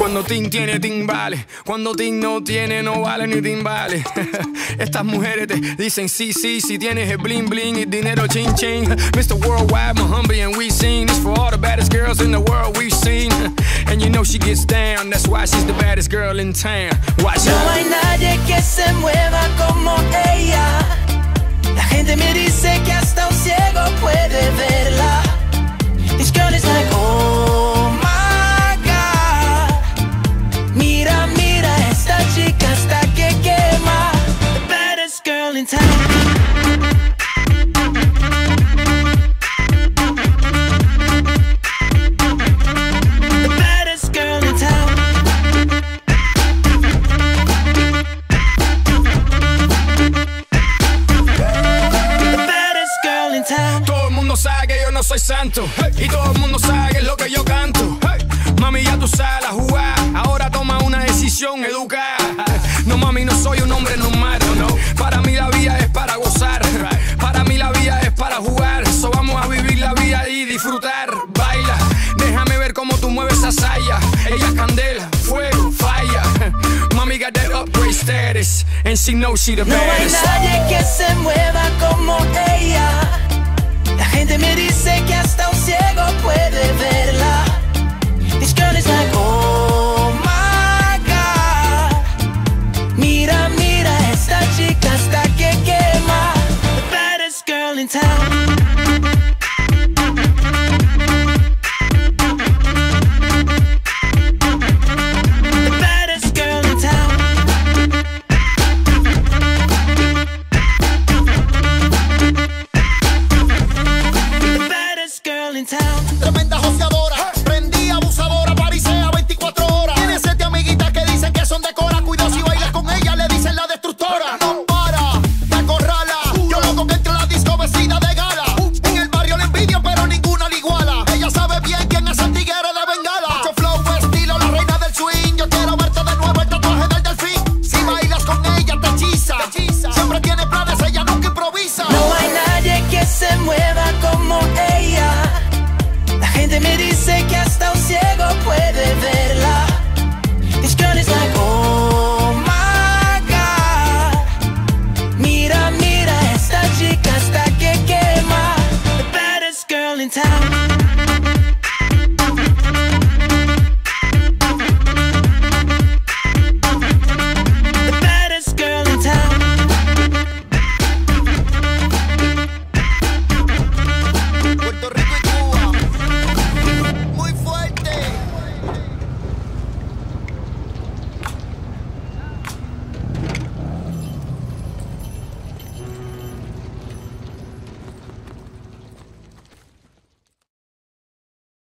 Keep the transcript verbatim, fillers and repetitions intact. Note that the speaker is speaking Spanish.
Cuando Tim tiene timbales, cuando Tim no tiene, no vale ni timbales. Estas mujeres te dicen sí, sí, si tienes el bling bling y dinero ching ching. mister Worldwide, Muhammad, and we sing this for all the baddest girls in the world we've seen. And you know she gets down, that's why she's the baddest girl in town. Watch No out. hay nadie que se mueva como ella. La gente me dice que hasta un ciego puede verla. This girl is like, oh my God. Mira, mira, esta chica hasta que quema. The baddest girl in town. The baddest girl in town. The baddest girl in town. Todo el mundo sabe que yo no soy santo, hey. Y todo el mundo sabe que es lo que yo canto, hey. Mami, ya tú sabes la jugada. Ahora toma una decisión educada. No, mami, no soy un hombre normal, no. Para mí la vida es para gozar, para mí la vida es para jugar. So vamos a vivir la vida y disfrutar. Baila, déjame ver cómo tú mueves esa saya. Ella es candela, fuego, falla. Mami got that upgrade status, and she knows she the No hay baddest. nadie que se mueva como ella. La gente me dice que hasta un ciego puede verla.